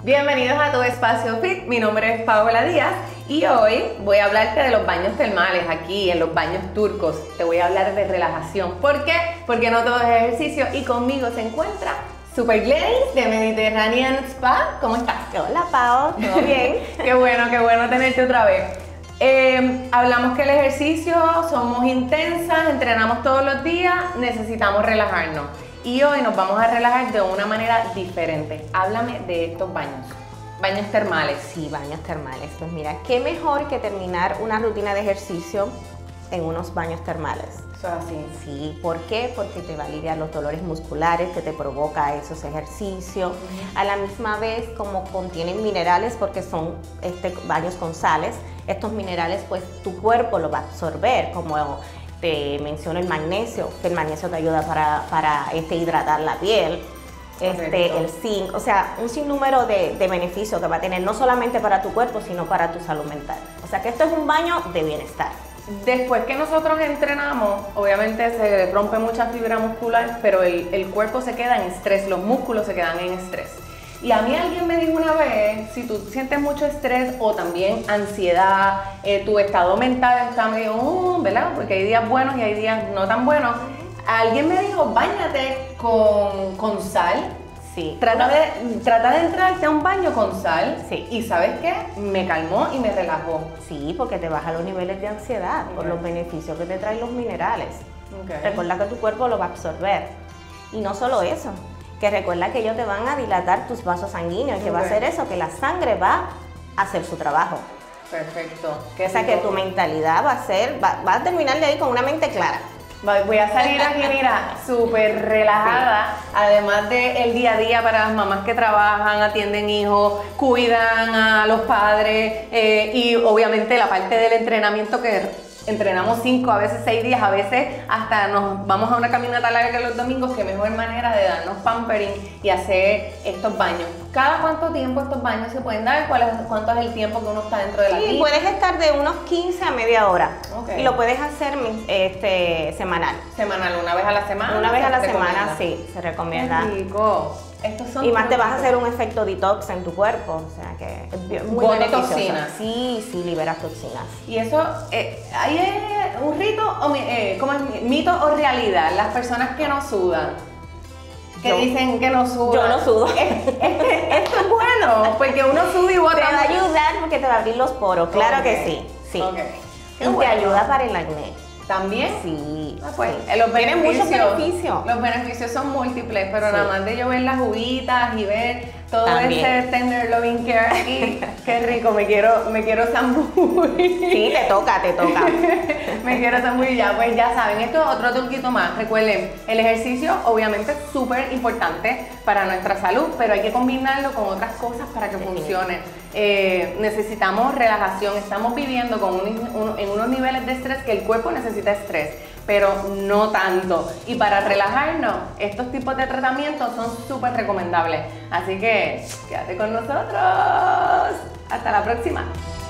Bienvenidos a Tu Espacio Fit, mi nombre es Paola Díaz y hoy voy a hablarte de los baños termales aquí en los baños turcos. Te voy a hablar de relajación. ¿Por qué? Porque no todo es ejercicio y conmigo se encuentra Super Gladys de Mediterranean Spa. ¿Cómo estás? Hola Pao, ¿todo bien? Qué bueno tenerte otra vez. Hablamos que el ejercicio, somos intensas, entrenamos todos los días, necesitamos relajarnos. Y hoy nos vamos a relajar de una manera diferente. Háblame de estos baños. Baños termales. Sí, baños termales. Pues mira, qué mejor que terminar una rutina de ejercicio en unos baños termales. Eso es así. Sí, ¿por qué? Porque te va a aliviar los dolores musculares que te provoca esos ejercicios. A la misma vez, como contienen minerales, porque son baños con sales, estos minerales pues tu cuerpo lo va a absorber, como te menciono el magnesio, que el magnesio te ayuda para hidratar la piel, el zinc, o sea, un sinnúmero de beneficios que va a tener no solamente para tu cuerpo, sino para tu salud mental. O sea que esto es un baño de bienestar. Después que nosotros entrenamos, obviamente se rompe mucha fibra muscular, pero el cuerpo se queda en estrés, los músculos se quedan en estrés. Y a mí alguien me dijo una vez, si tú sientes mucho estrés o también ansiedad, tu estado mental está medio, ¿verdad? Porque hay días buenos y hay días no tan buenos. Alguien me dijo, báñate con sal. Sí. Trata de entrarte a un baño con sal. Sí. Y ¿sabes qué? Me calmó y me relajó. Sí, porque te baja los niveles de ansiedad por los beneficios que te traen los minerales. Recuerda que tu cuerpo lo va a absorber. Y no solo eso, que recuerda que ellos te van a dilatar tus vasos sanguíneos y que va a hacer eso, que la sangre va a hacer su trabajo. Perfecto. O sea que tu mentalidad va a terminar de ahí con una mente clara. Voy a salir aquí, mira, súper relajada, sí. Además del día a día para las mamás que trabajan, atienden hijos, cuidan a los padres y obviamente la parte del entrenamiento que entrenamos 5, a veces 6 días, a veces hasta nos vamos a una caminata larga los domingos, qué mejor manera de darnos pampering y hacer estos baños. ¿Cada cuánto tiempo estos baños se pueden dar? ¿Cuánto es el tiempo que uno está dentro de la Sí, puedes estar de unos 15 a media hora. Okay. Y lo puedes hacer semanal. Semanal, una vez a la semana. Una vez a la semana, sí, se recomienda. Qué rico. Y más te vas a hacer un efecto detox en tu cuerpo, o sea que es muy beneficioso. Toxinas. Sí, liberas toxinas. Y eso, ¿hay un rito o ¿cómo es? ¿Mito o realidad? Las personas que no sudan, que dicen que no sudan. Yo no sudo. Esto es bueno, porque uno suda y bota. Te va a ayudar porque te va a abrir los poros, claro que sí. Okay. Y te ayuda para el acné. ¿También? Sí. Pues, sí. Tiene muchos beneficios. Los beneficios son múltiples, pero nada más de yo ver las uvitas y ver todo ese tender loving care aquí, qué rico, me quiero zambullir. Sí, te toca. Me quiero zambullir ya, pues ya saben, esto es otro truquito más. Recuerden, el ejercicio obviamente es súper importante para nuestra salud, pero hay que combinarlo con otras cosas para que funcione. Necesitamos relajación, estamos viviendo en unos niveles de estrés que el cuerpo necesita estrés, pero no tanto. Y para relajarnos, estos tipos de tratamientos son súper recomendables. Así que quédate con nosotros. Hasta la próxima.